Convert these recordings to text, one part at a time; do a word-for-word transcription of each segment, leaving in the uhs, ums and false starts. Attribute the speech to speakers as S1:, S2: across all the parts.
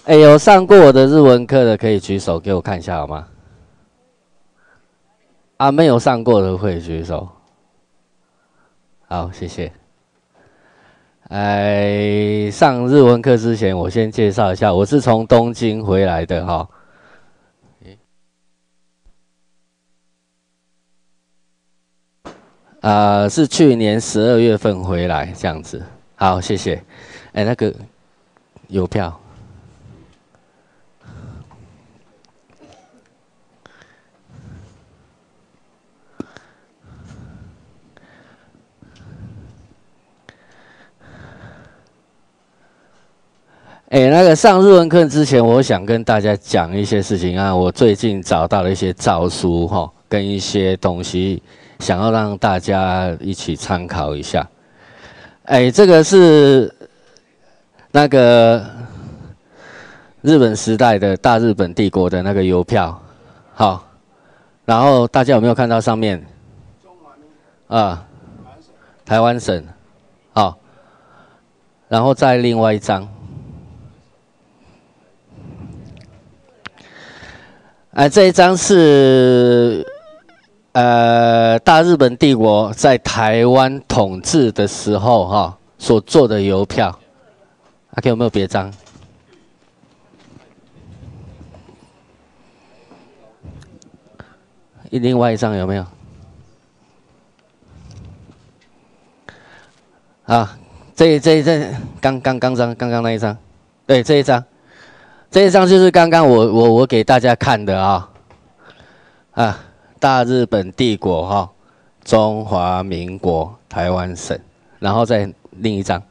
S1: 哎，有上过我的日文课的可以举手给我看一下好吗？啊，没有上过的可以举手。好，谢谢。哎，上日文课之前，我先介绍一下，我是从东京回来的哈。啊、呃，是去年十二月份回来这样子。好，谢谢。哎，那个邮票。哎，那个上日文课之前，我想跟大家讲一些事情啊。我最近找到了一些诏书哈，跟一些东西，想要让大家一起参考一下。哎，这个是那个日本时代的大日本帝国的那个邮票，好，然后大家有没有看到上面？啊，台湾省，好，然后再另外一张。哎，这一张是呃大日本帝国在台湾统治的时候哈、哦、所做的邮票。啊，看有没有别张？另外一张有没有？啊，这这这刚刚刚张刚刚那一张，对，这一张，这一张就是刚刚我我我给大家看的啊、哦、啊，大日本帝国哈、哦，中华民国台湾省，然后再另一张，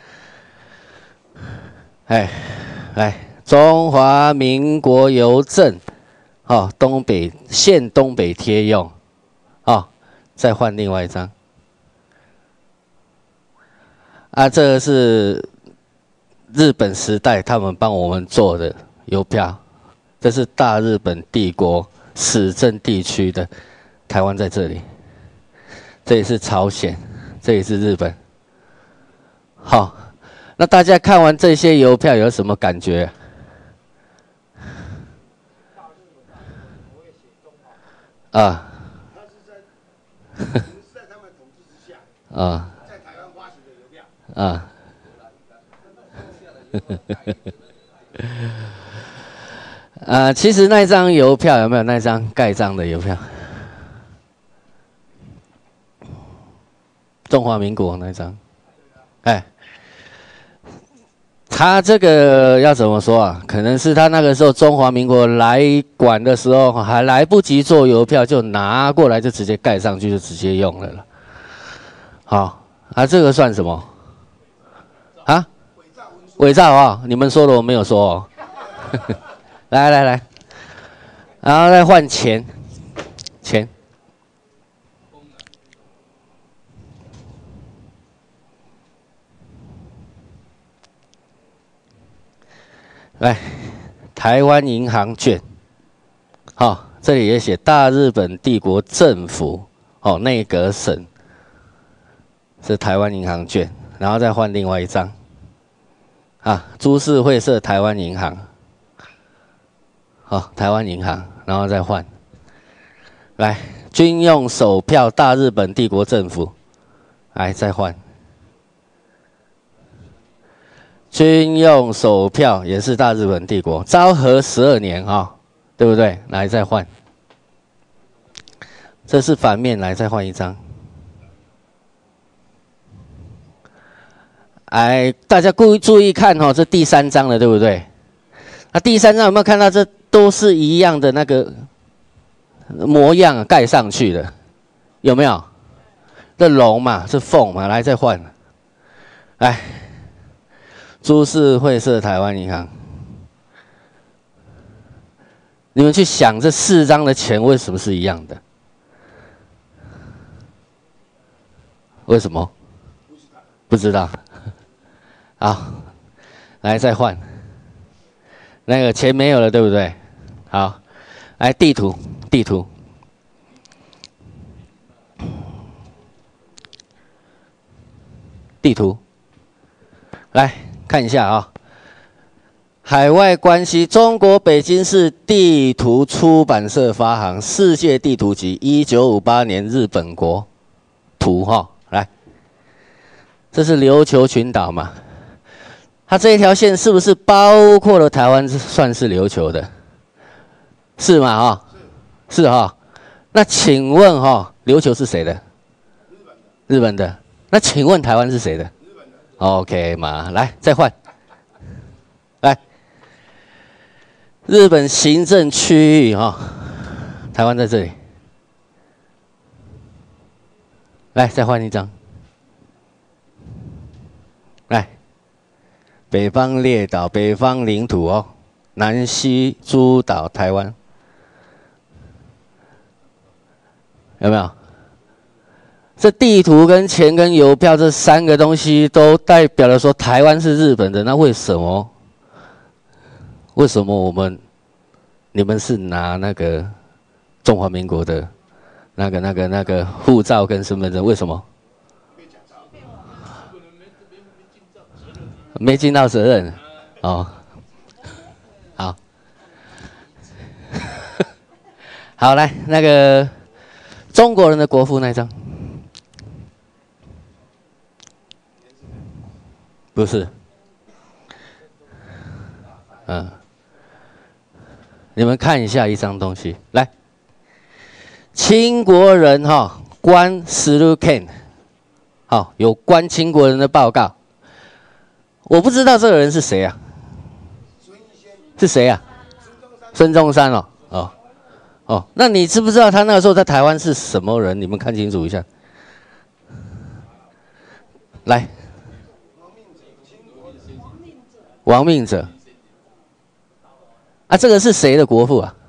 S1: 哎，来中华民国邮政，哦，东北县东北贴用，哦，再换另外一张。啊，这个是日本时代他们帮我们做的邮票，这是大日本帝国始政地区的，台湾在这里，这里是朝鲜，这里是日本。好，那大家看完这些邮票有什么感觉？啊，啊。啊，啊，其实那张邮票有没有那张盖章的邮票？中华民国那张，哎，他这个要怎么说啊？可能是他那个时候中华民国来管的时候，还来不及做邮票，就拿过来就直接盖上去，就直接用了了。好，啊，这个算什么？啊？伪造啊！你们说的我没有说哦。来来来，然后再换钱，钱。来，台湾银行券，好、哦，这里也写大日本帝国政府，哦，内阁省是台湾银行券，然后再换另外一张，啊，株式会社台湾银行，好、哦，台湾银行，然后再换，来，军用手票大日本帝国政府，来再换。军用手票也是大日本帝国，昭和十二年啊、哦，对不对？来再换，这是反面，来再换一张。哎，大家注意注意看哦，这第三张了，对不对？那第三张有没有看到？这都是一样的那个模样盖上去的，有没有？这龙嘛，是凤嘛，来再换，来。株式会社台湾银行，你们去想这四张的钱为什么是一样的？为什么？不知道。好，来再换。那个钱没有了，对不对？好，来地图，地图。地图，来看一下啊、哦。 海外关系，中国北京市地图出版社发行《世界地图集》，一九五八年日本国图哈，来，这是琉球群岛嘛？它这一条线是不是包括了台湾？算是琉球的，是吗？哈，是哈。那请问哈，琉球是谁的？日本的。日本的。那请问台湾是谁的？日本的。OK 嘛，来再换，来。日本行政区域哈、哦，台湾在这里。来，再换一张。来，北方列岛、北方领土哦，南西诸岛、台湾，有没有？这地图跟钱跟邮票这三个东西都代表了说台湾是日本的，那为什么？为什么我们你们是拿那个中华民国的那个那个那个护照跟身份证？为什么？没尽到责任哦。好，好来那个中国人的国父那一张，不是，嗯。你们看一下一张东西，来，清国人哈、哦、关实录 Ken， 好，有关清国人的报告。我不知道这个人是谁啊？是谁啊？孙中山哦，哦，哦，那你知不知道他那个时候在台湾是什么人？你们看清楚一下。来，亡命者。啊，这个是谁的国父啊？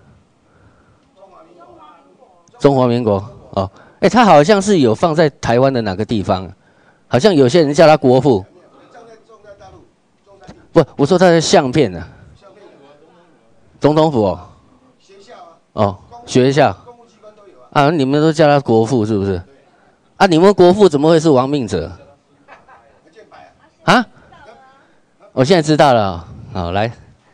S1: 中华民国哦，哎，他好像是有放在台湾的哪个地方？好像有些人叫他国父。不，我说他的相片呢、啊？总统府哦。学校啊。哦，学校。啊，你们都叫他国父是不是？啊，你们国父怎么会是亡命者？啊？我现在知道了。好，来。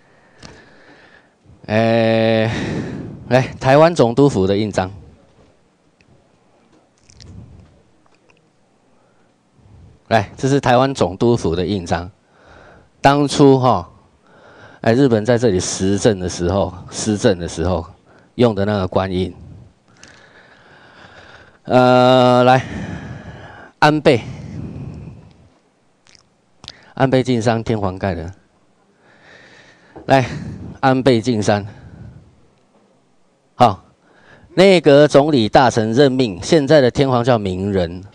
S1: 诶，来台湾总督府的印章，来，这是台湾总督府的印章。当初哈、哦，哎，日本在这里施政的时候，施政的时候用的那个官印。呃，来，安倍，安倍晋三天皇盖的，来。安倍晋三，好，内阁总理大臣任命，现在的天皇叫明仁。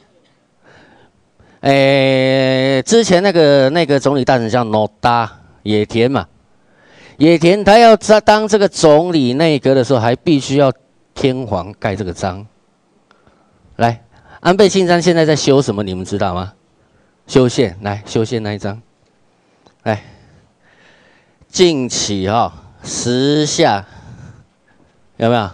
S1: 诶，之前那个那个总理大臣叫 Noda 野田嘛，野田他要当这个总理内阁的时候，还必须要天皇盖这个章。来，安倍晋三现在在修什么？你们知道吗？修宪，来修宪那一章，来。近期哈、哦，时下有没有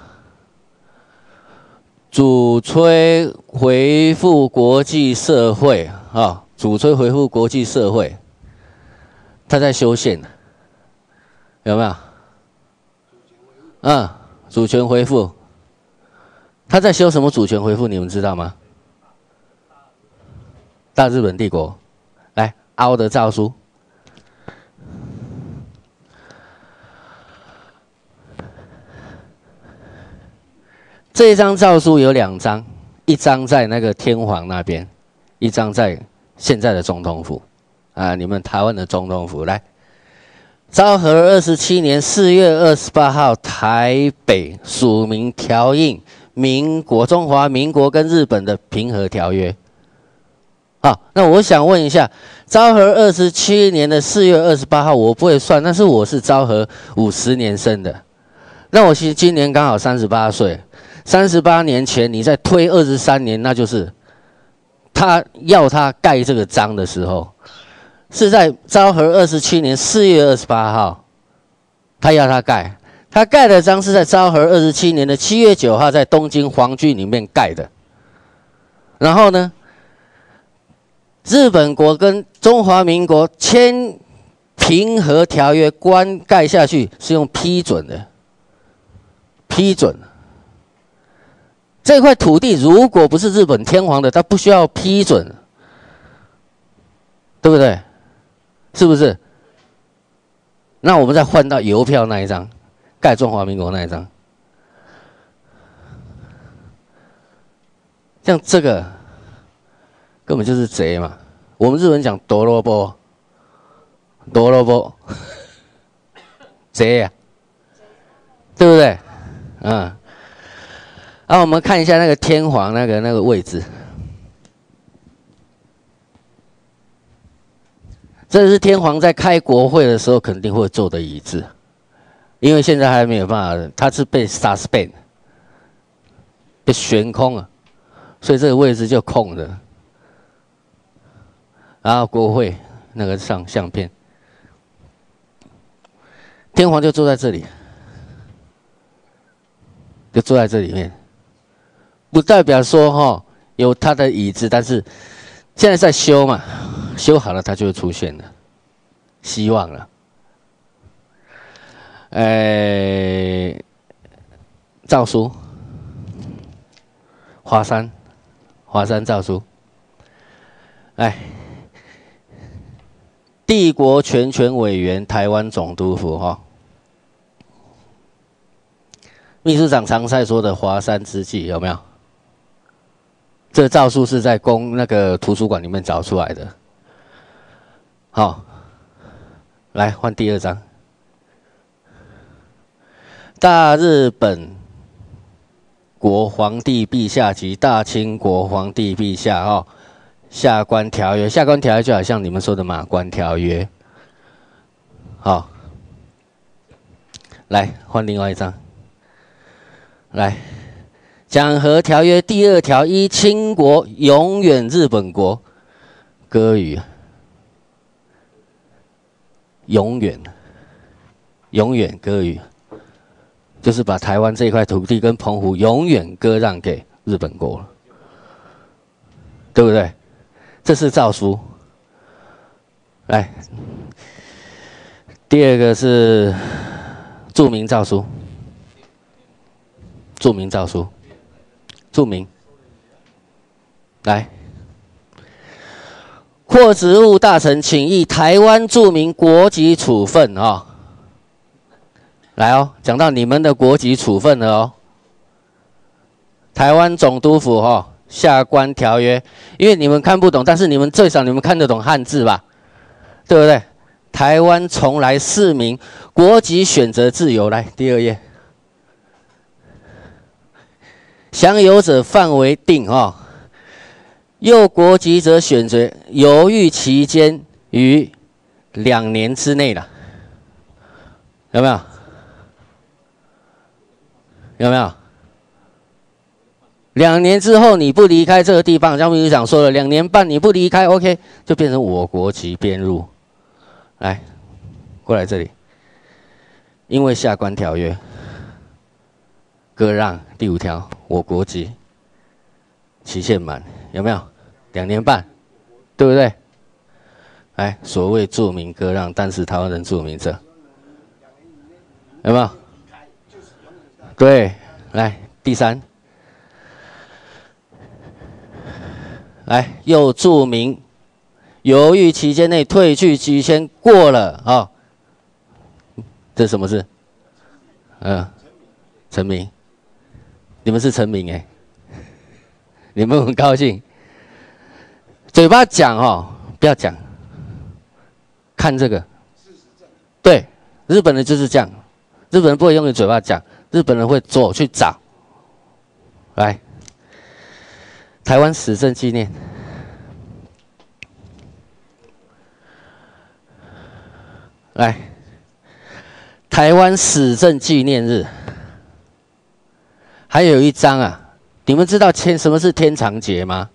S1: 主催回复国际社会啊、哦？主催回复国际社会，他在修宪，有没有？嗯，主权回复，他在修什么主权回复？你们知道吗？大日本帝国，来凹的诏书。这一张诏书有两张，一张在那个天皇那边，一张在现在的总统府，啊，你们台湾的总统府来。昭和二十七年四月二十八号，台北署名调印民国中华民国跟日本的平和条约。好，那我想问一下，昭和二十七年的四月二十八号，我不会算，但是我是昭和五十年生的，那我其实今年刚好三十八岁。三十八年前，你再推二十三年，那就是他要他盖这个章的时候，是在昭和二十七年四月二十八号，他要他盖，他盖的章是在昭和二十七年的七月九号，在东京皇居里面盖的。然后呢，日本国跟中华民国签平和条约关盖下去是用批准的，批准。这块土地如果不是日本天皇的，它不需要批准，对不对？是不是？那我们再换到邮票那一张，盖中华民国那一张，像这个根本就是贼嘛。我们日文讲多罗波，多罗波，贼呀、啊，对不对？嗯。啊，我们看一下那个天皇那个那个位置，这是天皇在开国会的时候肯定会坐的椅子，因为现在还没有办法，他是被 suspend， 被悬空了，所以这个位置就空的。然后国会那个上相片，天皇就坐在这里，就坐在这里面。不代表说哈、哦、有他的椅子，但是现在在修嘛，修好了它就会出现了，希望了。呃，诏书，华山，华山诏书，来，帝国全权委员台湾总督府哈、哦，秘书长常在说的华山之计有没有？这个诏书是在公那个图书馆里面找出来的。好，来换第二张。大日本国皇帝陛下及大清国皇帝陛下哦，下关条约，下关条约就好像你们说的马关条约。好，来换另外一张。来。讲和条约第二条一，清国永远日本国，割予，永远，永远割予，就是把台湾这块土地跟澎湖永远割让给日本国了，对不对？这是诏书。来，第二个是著名诏书，著名诏书。注明，来，或职务大臣请议台湾著名国籍处分啊、哦，来哦，讲到你们的国籍处分了哦。台湾总督府哈、哦、下关条约，因为你们看不懂，但是你们最少你们看得懂汉字吧，对不对？台湾从来市民国籍选择自由，来第二页。享有者范围定哦，右国籍者选择犹豫期间于两年之内了，有没有？有没有？两年之后你不离开这个地方，像秘书长说了，两年半你不离开 ，OK， 就变成我国籍编入。来，过来这里，因为下关条约。割让第五条，我国籍期限满，有没有？两年半，对不对？哎，所谓注明割让，但是台湾人注明者，有没有？对，来第三，来又注明，犹豫期间内退去期限过了啊、哦，这是什么事？嗯、呃，成名。你们是臣民哎，你们很高兴，嘴巴讲哦，不要讲，看这个，对，日本人就是这样，日本人不会用你嘴巴讲，日本人会走去找，来，台湾史政纪念，来，台湾史政纪念日。还有一张啊，你们知道天什么是天长节吗？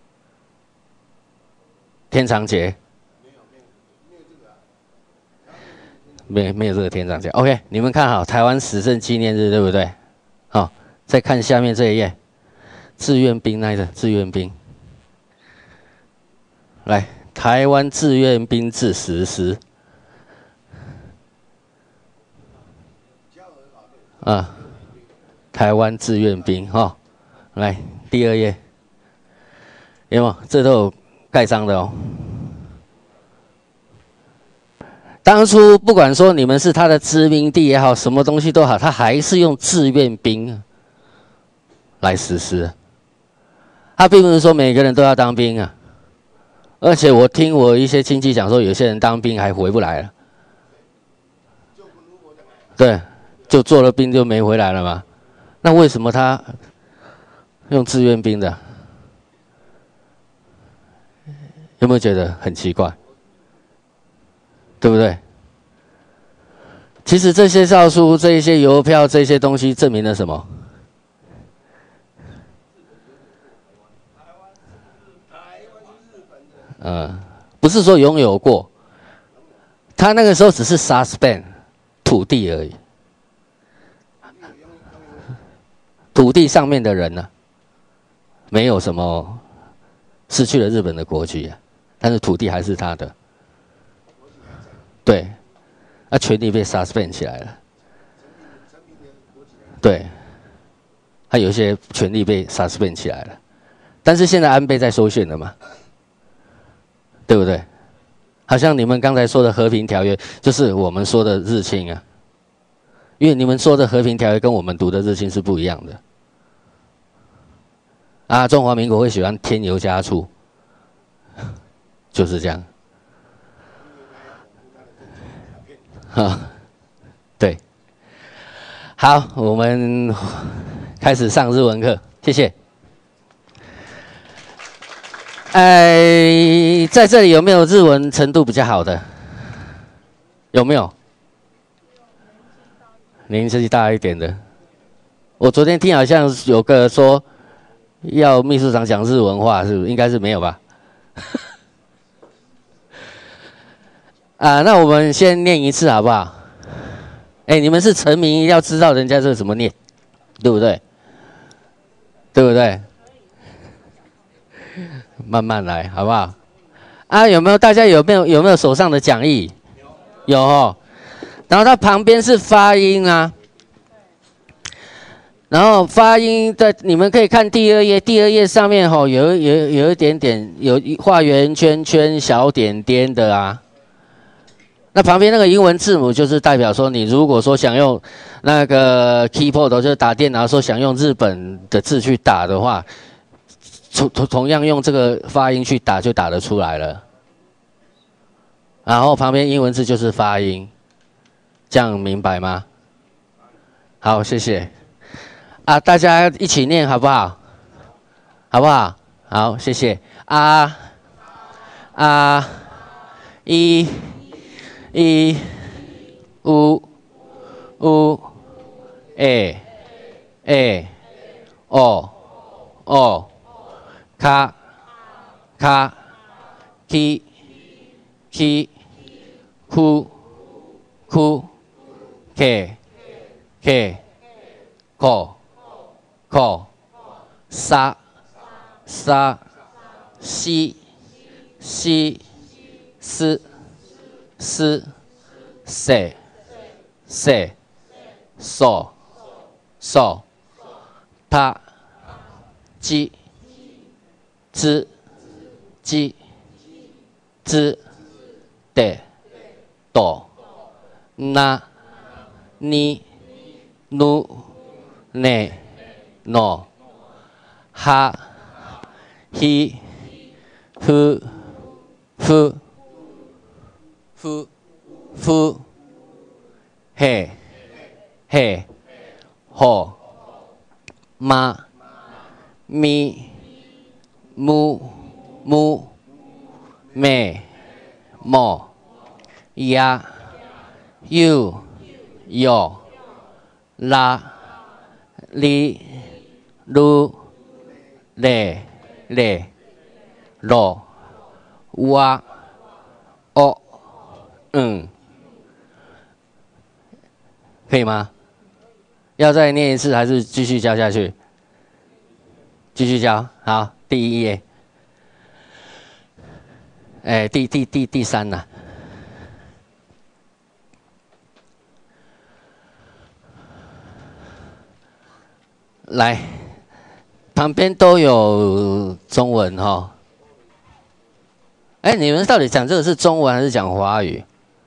S1: 天长节没没有这个天长节。OK， 你们看好台湾史政纪念日，对不对？好、哦，再看下面这一页，志愿兵那一个志愿兵，来，台湾志愿兵制实施。 啊，台湾志愿兵哈、哦，来第二页，有没有？这都有盖章的哦。当初不管说你们是他的殖民地也好，什么东西都好，他还是用志愿兵来实施。他并不是说每个人都要当兵啊，而且我听我一些亲戚讲说，有些人当兵还回不来了。对，就做了兵就没回来了嘛。那为什么他用志愿兵的？有没有觉得很奇怪？对不对？其实这些诏书、这些邮票、这些东西，证明了什么？嗯，不是说拥有过，他那个时候只是 suspend 土地而已，土地上面的人呢、啊，没有什么失去了日本的国籍啊，但是土地还是他的，对，那、啊、权利被 suspend 起来了，对，他有一些权利被 suspend 起来了，但是现在安倍在收讯了嘛？对不对？好像你们刚才说的和平条约，就是我们说的日清啊，因为你们说的和平条约跟我们读的日清是不一样的。啊，中华民国会喜欢添油加醋，就是这样。好，对，好，我们开始上日文课，谢谢。哎，在这里有没有日文程度比较好的？有没有？年纪大一点的。我昨天听好像有个说要秘书长讲日文话，是不是？应该是没有吧？啊，那我们先念一次好不好？哎，你们是臣民，要知道人家这怎么念，对不对？对不对？慢慢来，好不好？啊，有没有大家有没有有没有手上的讲义？有哦。然后它旁边是发音啊，然后发音在你们可以看第二页，第二页上面吼、哦、有有有一点点有画圆圈圈小点点的啊。那旁边那个英文字母就是代表说，你如果说想用那个 keyboard 就是打电脑说想用日本的字去打的话。同同同样用这个发音去打就打得出来了，然后旁边英文字就是发音，这样明白吗？好，谢谢。啊，大家一起念好不好？好不好？好，谢谢。啊啊一一五五诶诶哦哦。卡卡基基库库 K K 口口沙沙西西斯斯塞塞索索他基之基之的多那你努呢诺哈希夫夫夫夫嘿嘿吼妈咪mu mu me mo ya you yo la li lu le le lo wa o 嗯，可以吗？要再念一次还是继续教下去？继续教，好，第一页，哎，第第第第三呢、啊？ 来，旁边都有中文哈。哎，你们到底讲这个是中文还是讲华语？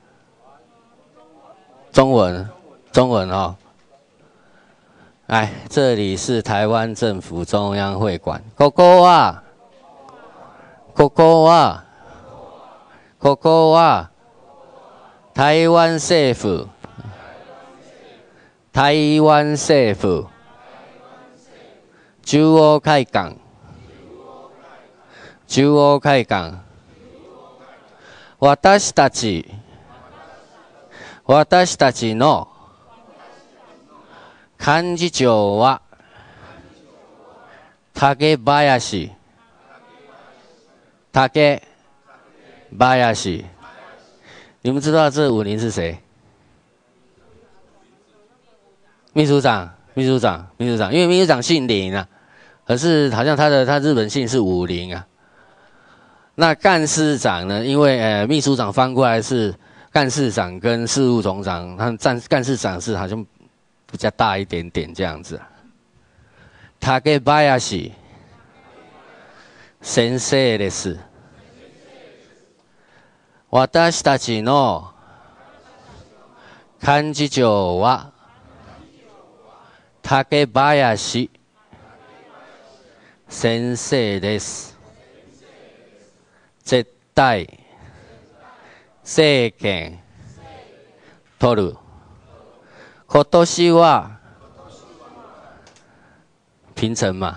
S1: 中文，中文哦。来，这里是台湾政府中央会馆。狗狗啊，狗狗啊，狗狗啊，台湾政府，台湾政府。中央会館、中央会館。私たち、私たちの幹事長は竹林、竹林。你们知道这五名是谁？秘书长，秘书长，秘书长，因为秘书长姓林啊。可是好像他的他日本姓是武林啊。那干事长呢？因为呃秘书长翻过来是干事长跟事务总长，他干干事长是好像比较大一点点这样子。竹林先生です。私たちの幹事長は竹林先生です。絶対政権取る。今年は平成嘛，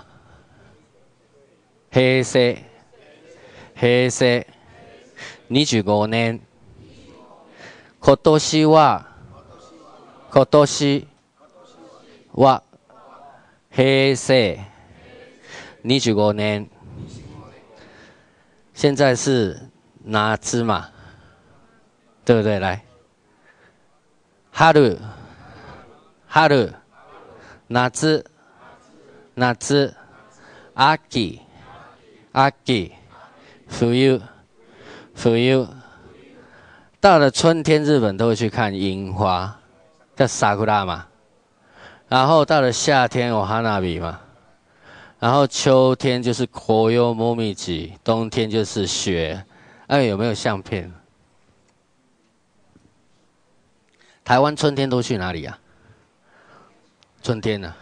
S1: 平成平成にじゅうごねん。今年は今年は平成にじゅうごねん。现在是夏嘛，对不对？来，春、春、夏、夏、秋、秋、冬、冬。到了春天，日本都会去看樱花，叫桜嘛。然后到了夏天有花火嘛。然后秋天就是紅葉もみじ，冬天就是雪。哎，有没有相片？台湾春天都去哪里啊？春天呢、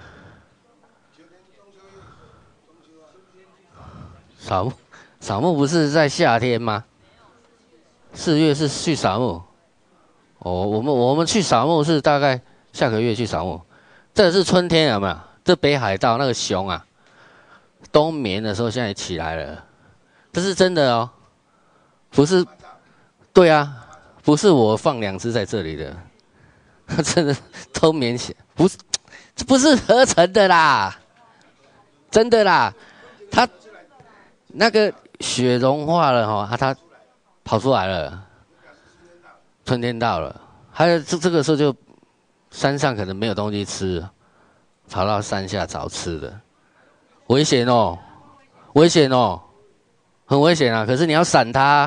S1: 啊？扫墓，扫墓不是在夏天吗？四月是去扫墓。哦，我们我们去扫墓是大概下个月去扫墓。这是春天有没有？这北海道那个熊啊。冬眠的时候，现在起来了，这是真的哦，不是，对啊，不是我放两只在这里的，真的冬眠起，不是，这不是合成的啦，真的啦，它那个雪融化了哈、哦，啊，它跑出来了，春天到了，还有这这个时候就山上可能没有东西吃，跑到山下找吃的。危险哦，危险哦，很危险啊！可是你要闪它，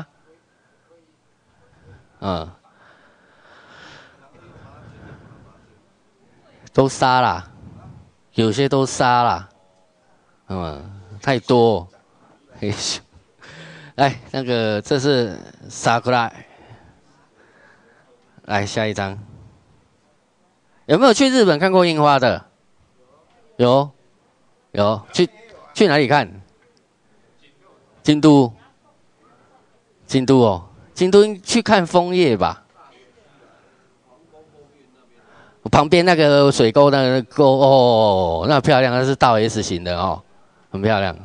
S1: 嗯，都杀啦，有些都杀啦，嗯，太多，嘿咻，来，那个这是桜，来下一张，有没有去日本看过樱花的？有。有去去哪里看？京都，京都哦，京都去看枫叶吧。旁边那个水沟那个沟哦，那漂亮，那是倒 S 型的哦，很漂亮。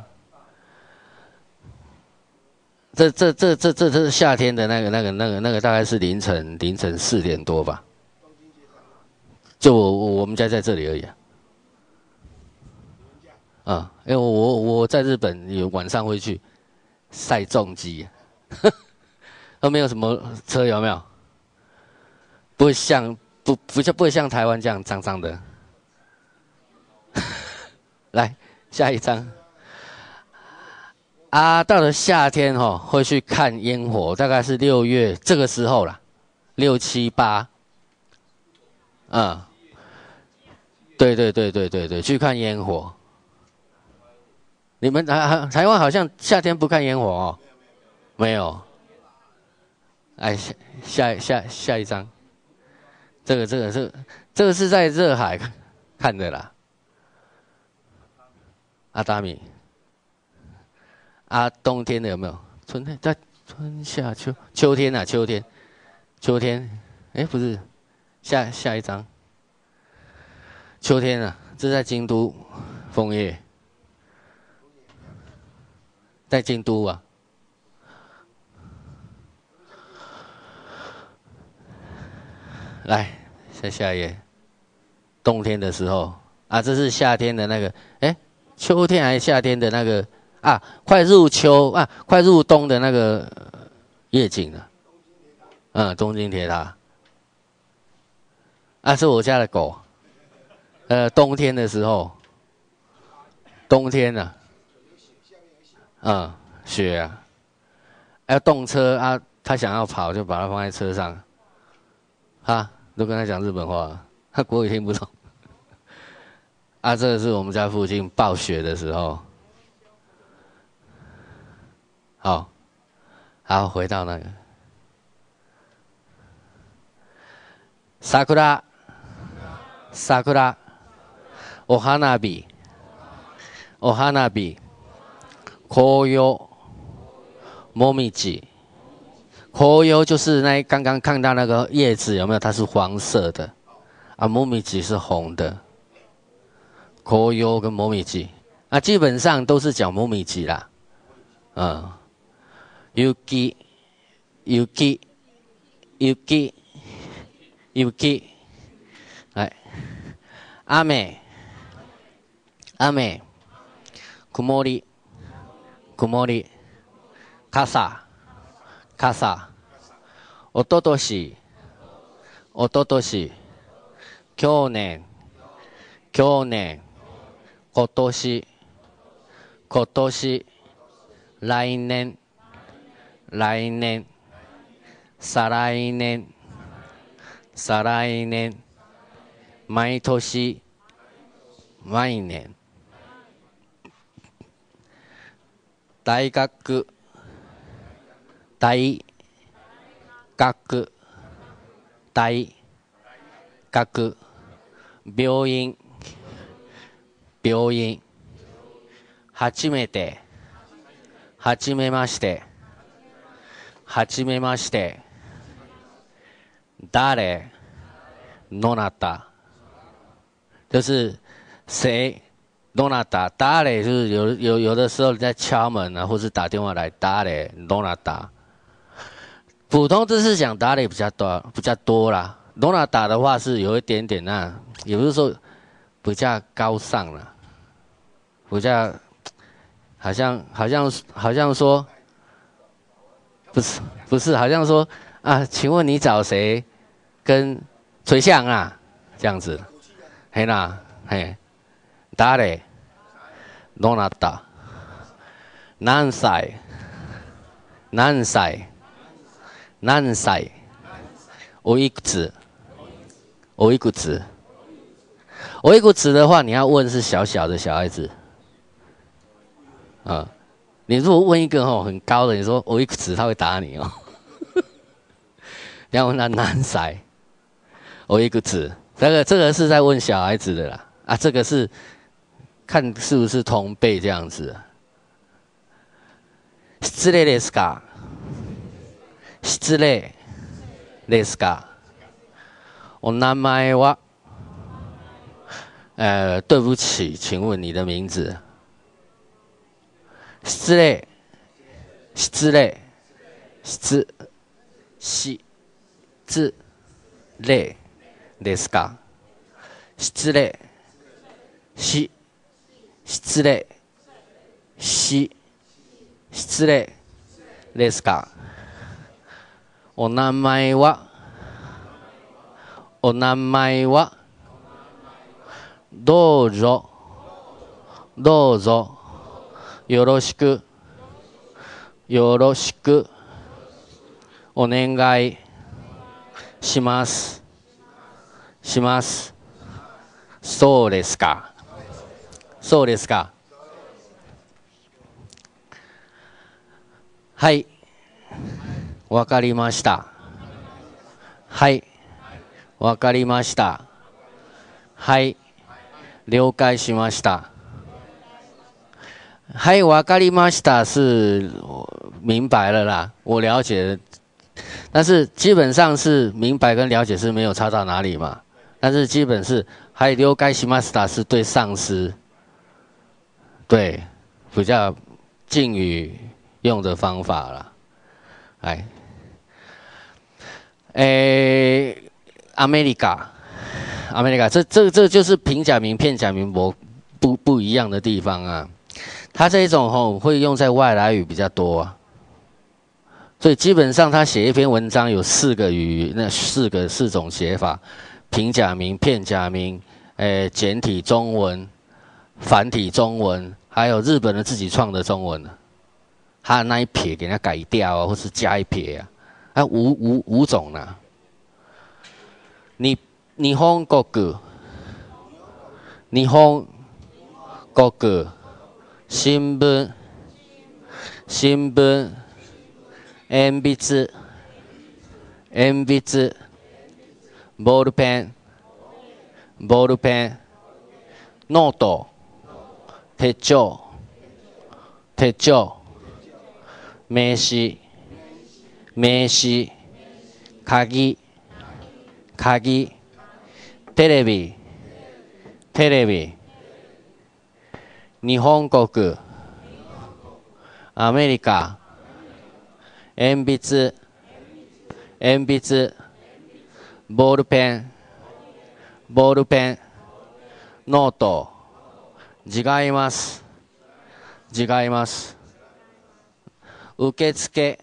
S1: 这这这这这这是夏天的那个那个那个那个，大概是凌晨凌晨四点多吧。就我我们家在这里而已、啊。啊、嗯，因为我我在日本有晚上会去晒重机，都没有什么车，有没有？不会像不不像不会像台湾这样脏脏的。来下一张。啊，到了夏天哈、哦，会去看烟火，大概是六月这个时候啦，六七八。嗯。 对对对对对对，去看烟火。你们台台湾好像夏天不看烟火哦？没有。哎，下下下下一张，这个这个这个这个是在热海看的啦。阿达米，啊，冬天的有没有？春天在春夏秋秋天啊，秋天秋天，哎，不是，下下一张，秋天啊，这在京都枫叶，在京都啊。来，再下一页。冬天的时候啊，这是夏天的那个，哎，秋天还是夏天的那个啊？快入秋啊，快入冬的那个夜景了。嗯，东京铁塔。啊，是我家的狗。呃，冬天的时候，冬天啊，嗯，雪啊，要动车啊，它想要跑就把它放在车上。哈，都跟他讲日本话，他国语听不懂。啊，这个是我们家附近暴雪的时候。好，好，回到那个桜、桜、お花火、お花火、紅葉、もみじ。紅葉就是那刚刚看到那个叶子有没有？它是黄色的，啊，もみじ是红的。紅葉跟もみじ，啊，基本上都是讲もみじ啦。嗯，雪、雪、雪、雪，来，雨、雨、曇り、曇り、傘、傘、おととし、おととし、去年、去年、今年、今年、来年、来年、再来年、再来年、毎年、毎年。大学、大学、大学、病院、病院、初めて、初めまして、初めまして、誰、どなた，就是谁。どなた，打雷就是有有有的时候你在敲门啊，或是打电话来打雷，どなた。普通知识讲打雷比较多，比较多啦。どなた的话是有一点点那，也不是说比较高尚啦，比较好像好像好像说，不是不是，好像说啊，请问你找谁跟垂像啊，这样子，嘿啦嘿。誰、どなた、何歳、何歳、何歳、おいくつ、おいくつ。おいくつ的话，你要问是小小的小孩子，啊、嗯，你如果问一个哦很高的，你说おいくつ，他会打你哦。你要问他何歳、おいくつ，这个这个是在问小孩子的啦，啊，这个是。看是不是同辈这样子。失礼ですか？失礼ですか？お名前は？呃，对不起，请问你的名字？失礼、失礼、失、し、失礼ですか？失礼、し。失礼し、失礼ですか？お名前は？お名前は？どうぞ、どうぞ、よろしく、よろしく、お願いします、します。 そうですか。そうですか。はい。わかりました。はい。わかりました。はい。了解しました。嗨，わかりました是明白了啦，我了解了。但是基本上是明白跟了解是没有差到哪里嘛。但是基本是嗨了解しました是对上司，对比较敬语用的方法啦。哎，诶，アメリカ，アメリカ，这这这就是平假名、片假名不不不一样的地方啊。它这一种吼会用在外来语比较多啊，所以基本上他写一篇文章有四个语，那四个四种写法：平假名、片假名、诶简体中文、繁体中文，还有日本人自己创的中文，他那一撇给它改掉啊，或是加一撇啊，啊五五五种啦。你日本国語、日本国語。新聞、新聞、鉛筆、鉛筆、ボールペン、ボールペン、ノート、手帳、手帳、名刺、名刺、鍵、鍵、テレビ、テレビ。日本国、アメリカ、鉛筆、鉛筆、ボールペン、ボールペン、ノート、違います。違います。受付、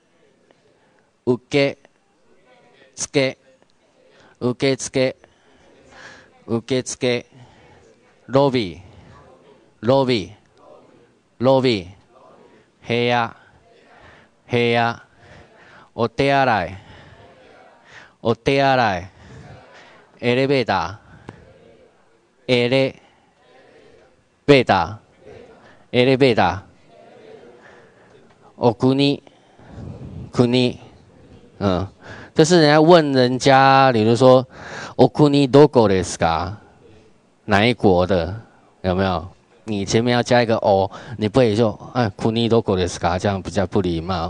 S1: 受付、受付、受付、ロビー、ロビー、ロビー、部屋、部屋、お手洗い、お手洗い、エレベーター、エレベーター、エレベーター、お国、国，嗯，这是人家问人家，比如说，お国どこですか？哪一国的？有没有？你前面要加一个 o， 你不可以说哎，国どこですか？这样比较不礼貌。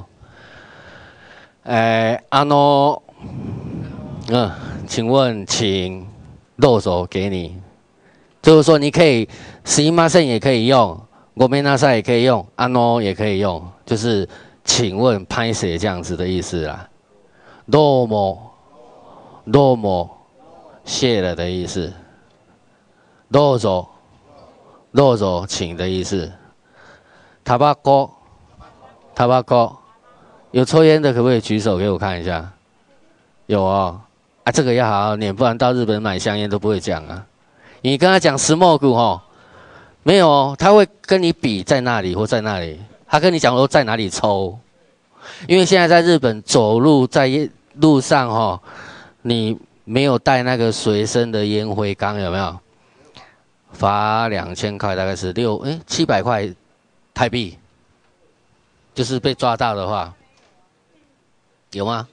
S1: 哎，あの，嗯，请问，请肉手给你，就是说你可以すいません也可以用，ごめんなさい也可以用，あの也可以用，就是请问拍谁这样子的意思啦。どうも，どうも，谢了的意思。どうぞ。どうぞ，请的意思。タバコ，タバコ，有抽烟的可不可以举手给我看一下？有哦，啊，这个要好好念，不然到日本买香烟都不会讲啊。你跟他讲smoke哦，没有哦，他会跟你比在那里或在那里，他跟你讲说在哪里抽，因为现在在日本走路在路上哦，你没有带那个随身的烟灰缸，有没有？罚两千块，大概是六哎七百块台币，就是被抓到的话，有吗？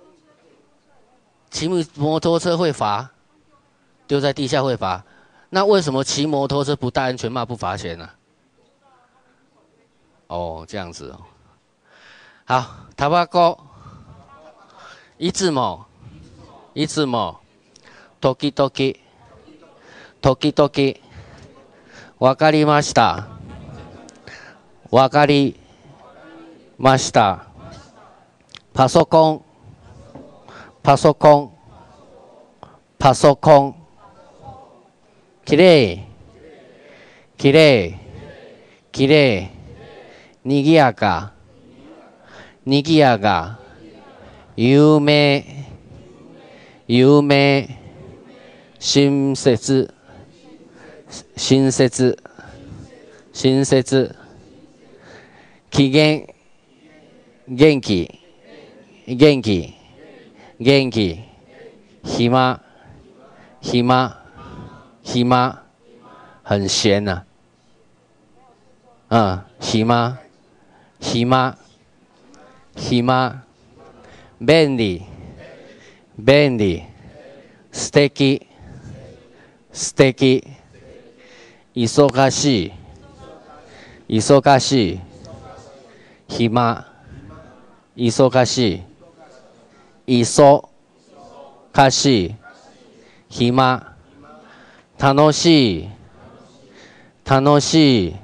S1: 骑摩托车会罚，丢在地下会罚，那为什么骑摩托车不戴安全帽不罚钱呢、啊？哦，这样子哦。好，タバコ、いつも、いつも、時々、時々。わかりました。わかりました。パソコン、パソコン、パソコン。きれい、きれい、きれい。にぎやか、にぎやか。有名、有名。親切、親切、親切。機嫌、元気、元気、元気。暇、暇、 暇，很闲呐、啊。嗯，暇，暇，暇。便利，便利。素敵、素敵。忙しい、忙しい。暇、忙しい。忙しい。暇。楽しい、楽しい。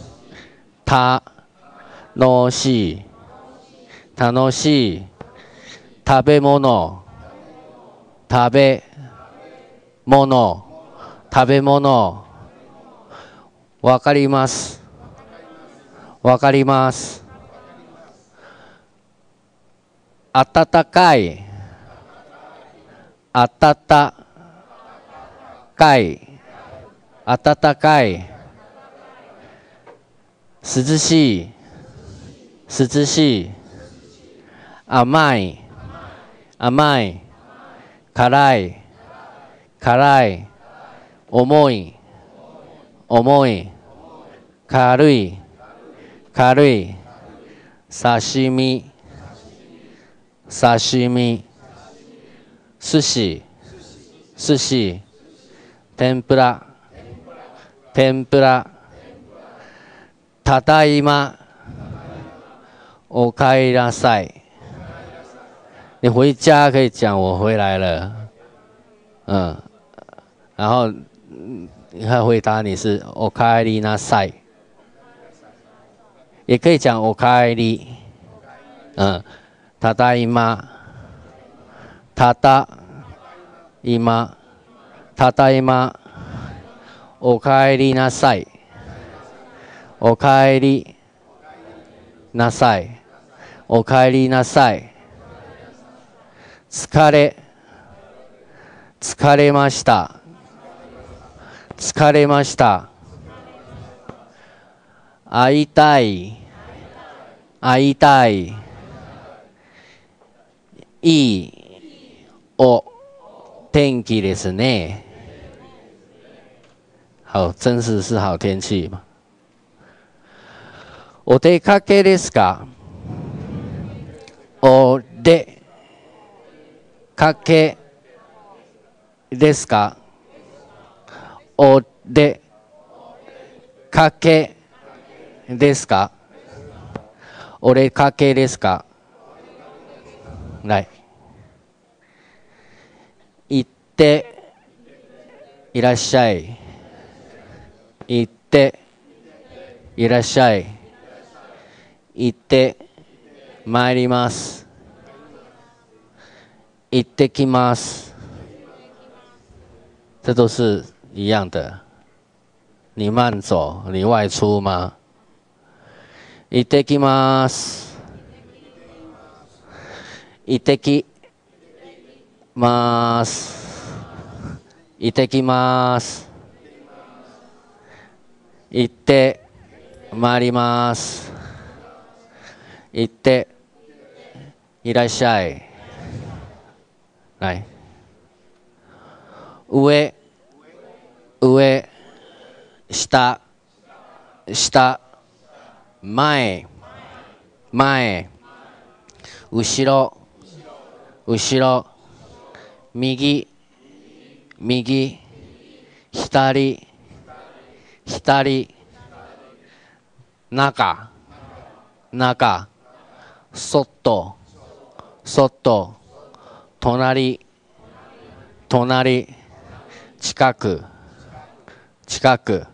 S1: 楽しい、楽しい。食べ物、食べ物、食べ物。わかります、わかります。暖かい、暖かい、暖かい。涼しい、涼しい。甘い、甘い。辛い、辛い。重い、重い。軽い、軽い。刺身、刺身。寿司、寿司。天ぷら、天ぷら。ただいま、おかえりなさい。你回家可以讲我回来了，嗯，然后你看回答你是おかえりなさい，也可以讲おかえり，嗯，ただいま、ただいま、ただいま、おかえりなさい。おかえりなさい。おかえりなさい。疲れ、疲れました。疲れました。会いたい、会いたい。いいお天気ですね。好，真是是好天气嘛。お出かけですか？お出かけですか？お出かけですか？お出かけですか？来。行っていらっしゃい。行っていらっしゃい。行ってまいります。行ってきます。这都是一样的。你慢走，你外出吗？行ってきます。行ってきます。行ってきます。行ってまいります。行っていらっしゃい。来。上、上、下、下、前、前、後ろ、後ろ、右、右、左、左、中、中、外、外、隣、隣、近く、近く、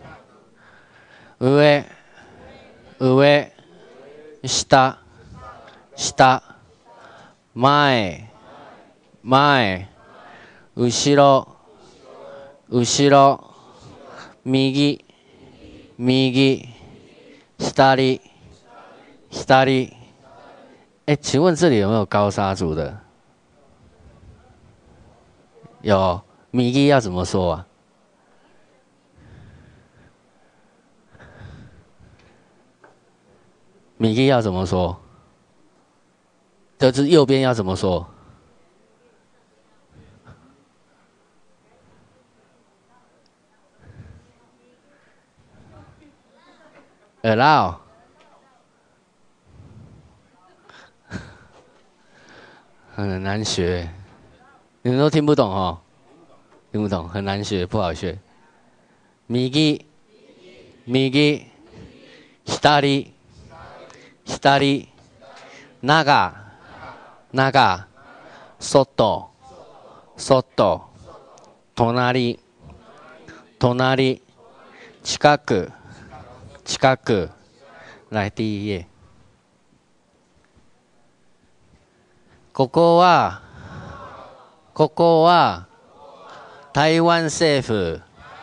S1: 上、上、下、下、前、前、後ろ、後ろ、右、右、左、左。哎，请问这里有没有高沙族的？有，右要怎么说啊？右要怎么说？就是右边要怎么说？ allow 很难学，你们都听不懂哦，听不懂，很难学，不好学。右、右、左、左、長、長、外、外、隣、隣、近く、近く。来第一页。ここは、ここは台湾政府、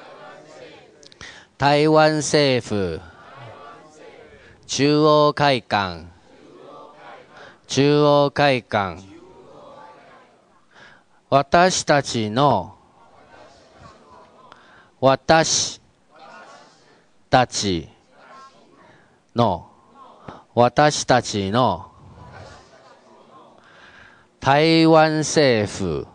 S1: 台湾政府、中央会館、中央会館。私たちの、私たちの、私たちの台湾政府、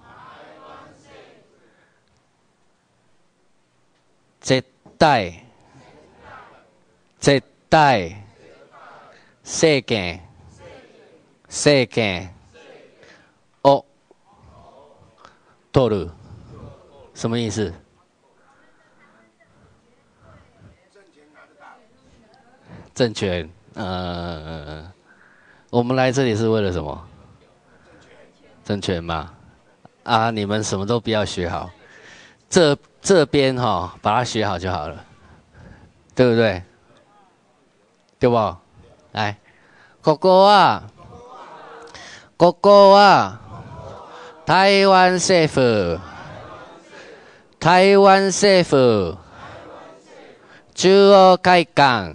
S1: 絶対、絶対、政権、政権を取る。什么意思？政权，呃，我们来这里是为了什么？政权嘛，啊，你们什么都不要学好，这这边哈、哦，把它学好就好了，对不对？对不？来，ここは、ここは台湾政府、台湾政府、中央会館、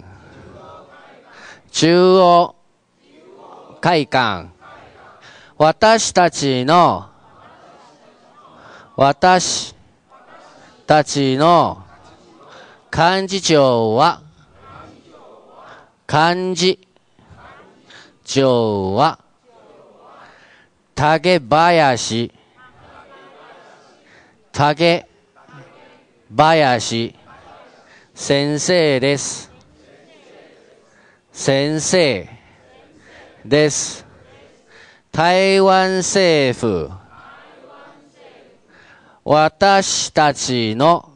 S1: 中央会館。私たちの、私たちの幹事長は、幹事長は、竹林、竹林先生です。先生です。台湾政府、私たちの、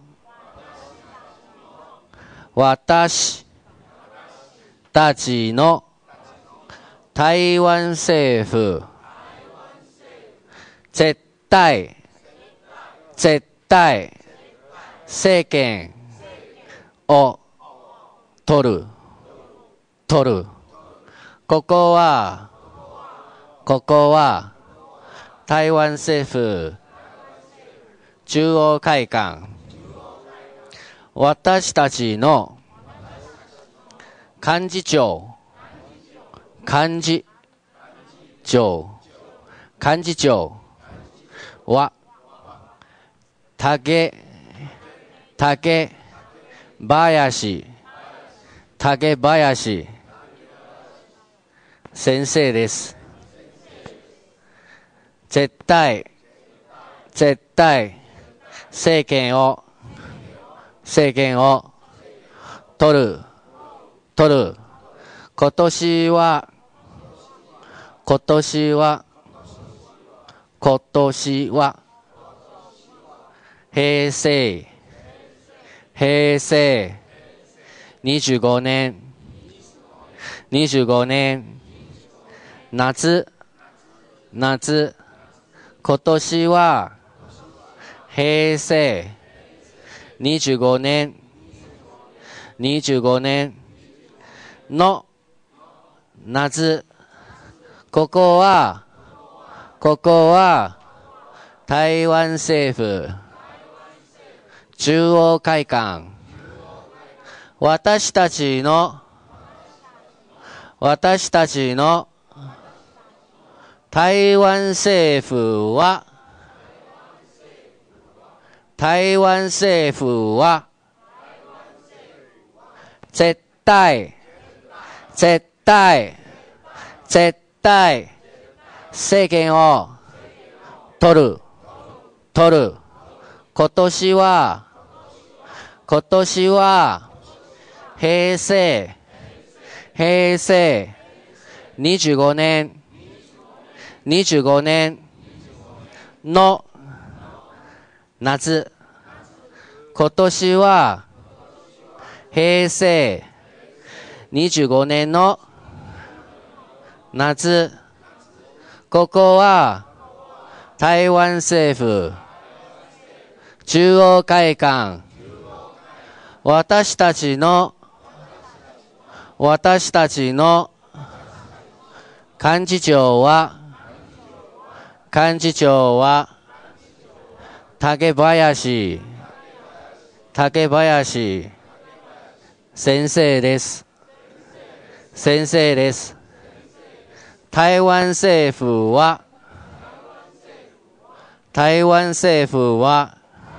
S1: 私たちの台湾政府、絶対、絶対、政権を取る、取る。ここは、ここは台湾政府中央会館。私たちの幹事長、幹事長、幹事長は竹、竹林、竹林先生です。絶対、絶対、政権を、政権を取る、取る。今年は、今年は、今年は、平成、平成、にじゅうごねん、にじゅうごねん、夏、夏、今年は平成にじゅうごねん、にじゅうごねんの夏、ここは、ここは台湾政府中央会館。私たちの、私たちの台湾政府は、台湾政府は、絶対、絶対、絶対、政権を取る、取る。今年は、今年は、平成、 平成にじゅうごねんにじゅうごねんの夏、今年は平成にじゅうごねんの夏、ここは台湾政府中央会館、私たちの私たちの幹事長は幹事長は竹林竹林先生です。先生です。台湾政府は台湾政府は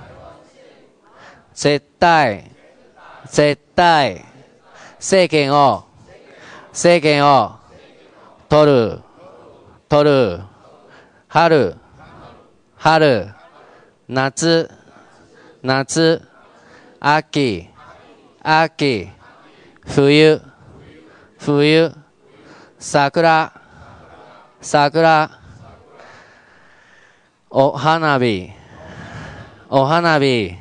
S1: 絶対絶対政権を政権を取る取る春春夏夏秋秋冬冬桜桜お花火お花火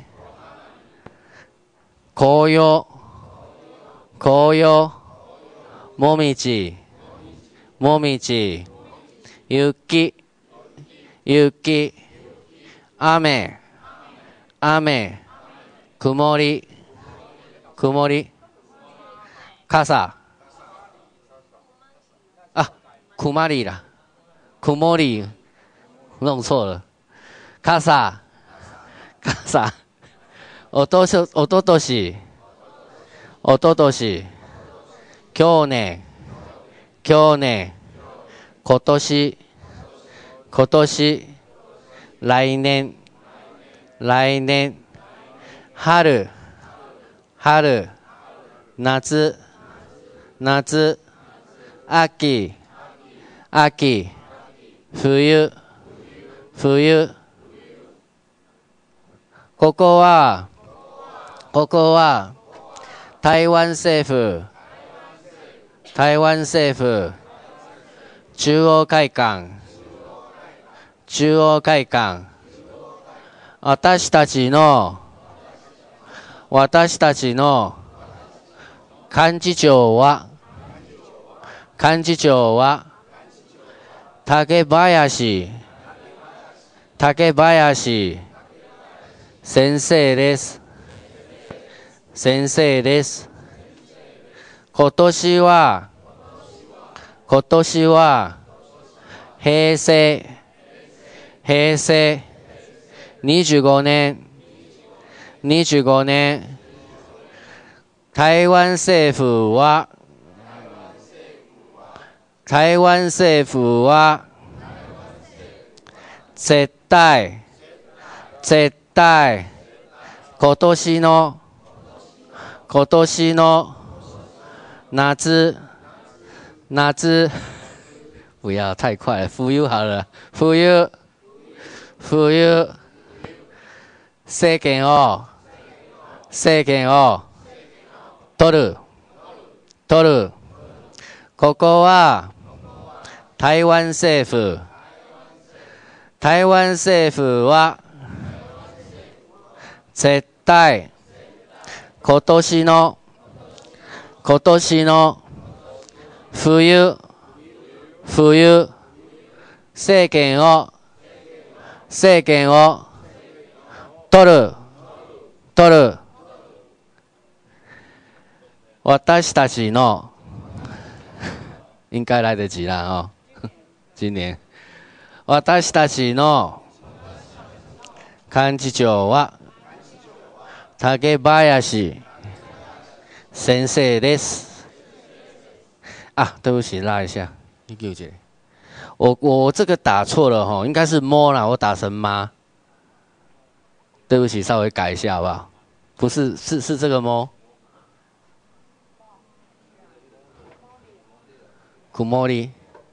S1: 紅葉紅葉もみじもみじ雪雪雨雨曇り曇り傘啊曇り啦曇り弄错了傘傘おとしおととしおととし去年去年今年今年来年来年春春夏夏秋秋冬冬ここはここは台湾政府台湾政府中央会館中央会館私たちの私たちの幹事長は幹事長は竹林竹林先生です。先生です。今年は今年は平成平成にじゅうごねんにじゅうごねん台湾政府は台湾政府は絶対絶対今年の今年の夏夏不要太快了，冬好了，冬冬政権を政権を取る取るここは台湾政府台湾政府は絶対今年の今年の冬冬政権を政権を取る取る私たちの应该来得及啦哦，今年私たちの幹事長は竹林先生です。啊，对不起，拉一下，你给我姐，我我这个打错了哈，应该是摸啦，我打成妈。对不起，稍微改一下好不好？不是，是是这个摸。苦茉莉。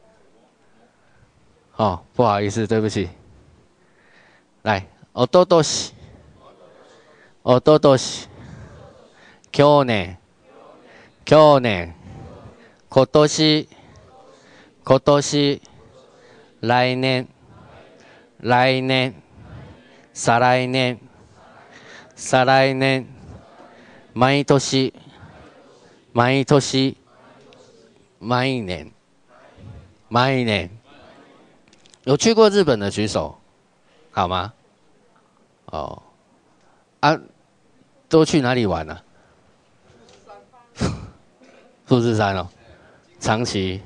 S1: 哦，不好意思，对不起。来，おととし、おととし、去年、去年、 今年、今年、来年、来年、再来年、再来年、毎年、毎年、毎年、毎年。有去过日本的举手，好吗？哦，啊，都去哪里玩呢、啊？富士山哦，长崎、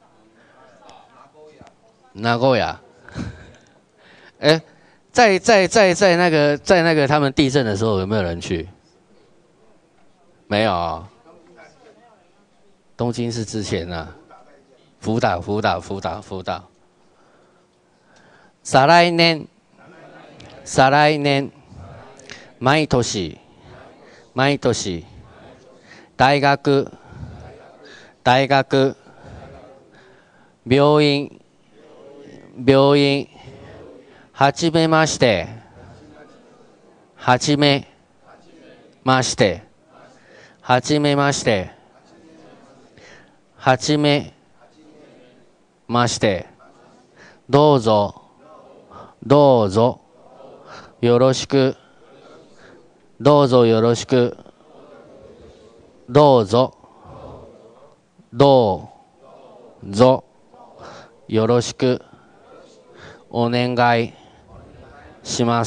S1: 名古屋。哎，在在在在那个在那个他们地震的时候，有没有人去？没有、哦。东京是之前啊，福岛、福岛、福岛、福岛。再来年、再来年、毎年、毎年、大学、大学、病院、病院、はじめまして、はじめまして、はじめまして、はじめまして、どうぞ、どうぞ、よろしく、どうぞよろしく、どうぞ、どうぞ、よろしく、お願いします。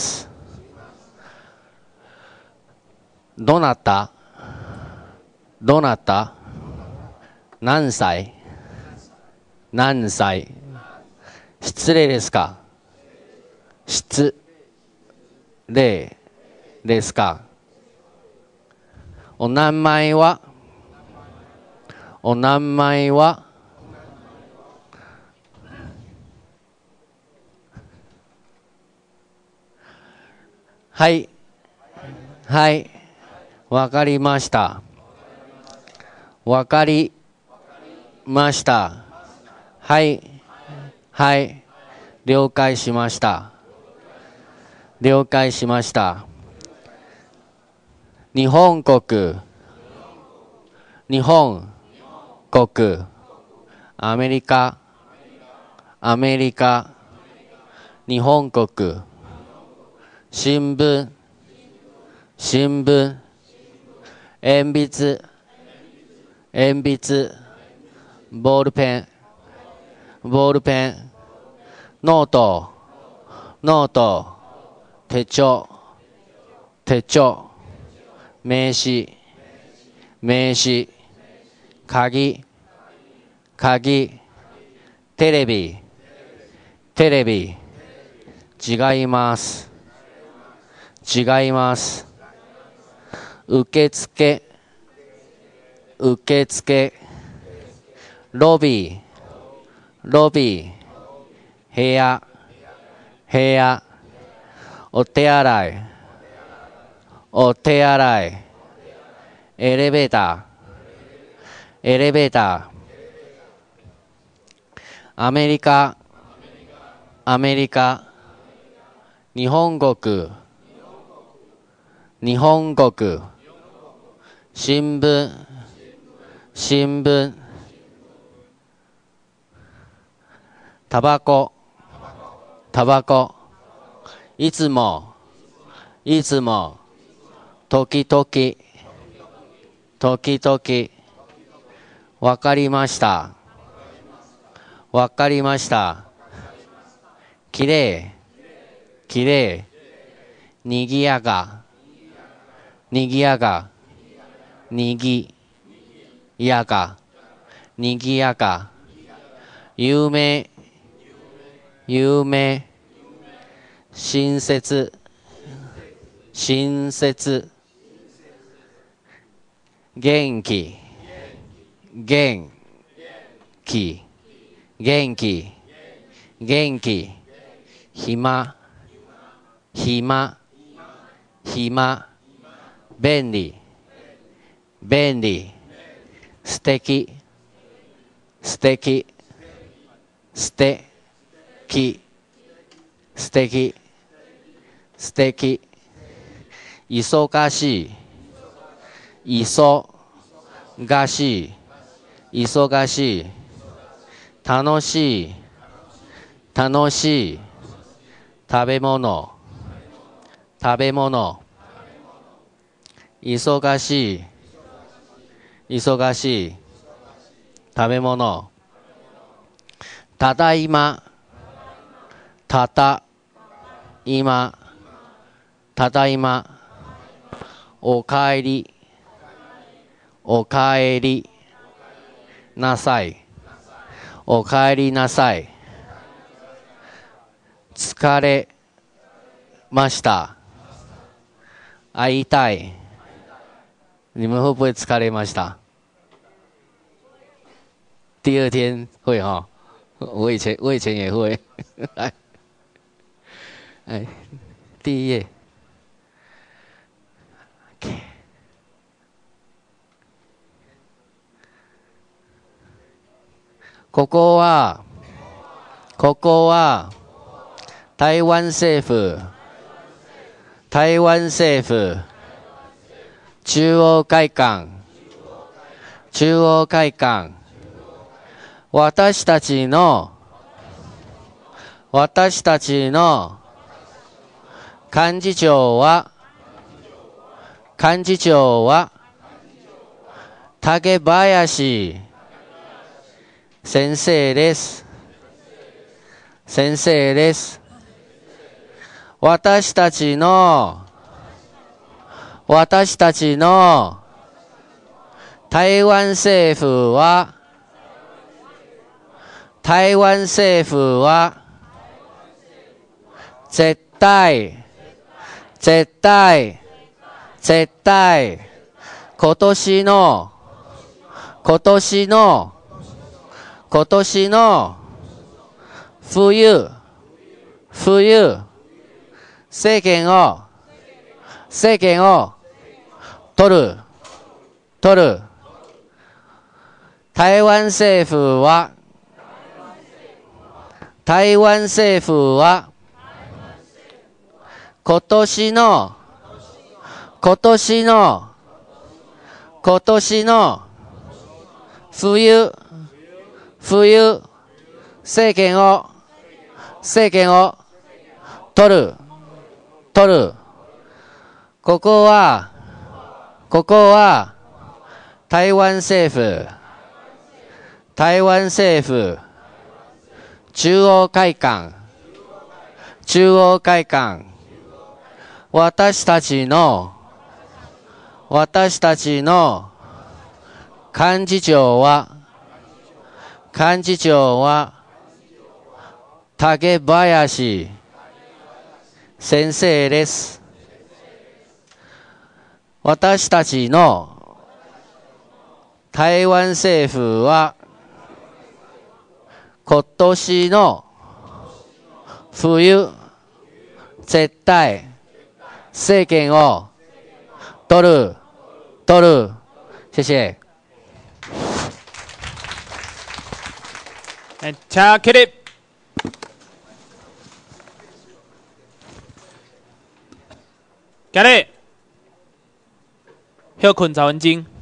S1: どなた？どなた？何歳？何歳？失礼ですか？失礼ですか？お名前は？お名前は？はい。はい。わかりました。わかりました。はい。はい。了解しました。了解しました。日本国、日本国、アメリカ、アメリカ、日本国、新聞、新聞、鉛筆、鉛筆、ボールペン、ボールペン、ノート、ノート、手帳、手帳、名刺、名刺、鍵、鍵、テレビ、テレビ、違います。違います。受付、受付、ロビー、ロビー、部屋、部屋、お手洗い、お手洗い、エレベーター、エレベーター、アメリカ、アメリカ、日本国、日本国、新聞、新聞、タバコ、タバコ、いつも、いつも、時々、時々、わかりました。わかりました。きれい、きれい、にぎやか、にぎやか、にぎやか、にぎやか、有名、有名、親切、親切、元気、元気、元気、元気、暇、暇、暇、便利、便利、素敵、素敵、素敵、素敵、素敵、忙しい、忙しい、 忙しい、楽しい、楽しい、食べ物、食べ物、忙しい、忙しい、食べ物、ただいま、ただいま、ただいま、おかえり、おかえりなさい、おかえりなさい、疲れました、会いたい。你们会不会疲れました？第二天会哈，我以前我以前也会。来，哎，第一页。ここは、ここは、台湾政府、台湾政府、中央会館、中央会館、私たちの、私たちの幹事長は、幹事長は、竹林先生です。先生です。私たちの、私たちの台湾政府は、台湾政府は、絶対、絶対、絶対、今年の、今年の、今年の、冬、冬、政権を、政権を、取る、取る。台湾政府は、台湾政府は、今年の、今年の、今年の、冬、冬、政権を、政権を、取る、取る。ここは、ここは、台湾政府、台湾政府、中央会館、中央会館、私たちの、私たちの幹事長は、幹事長は、竹林先生です。私たちの台湾政府は、今年の冬、絶対、政権を取る、取る。谢谢。
S2: チケレ。今日休困十分钟。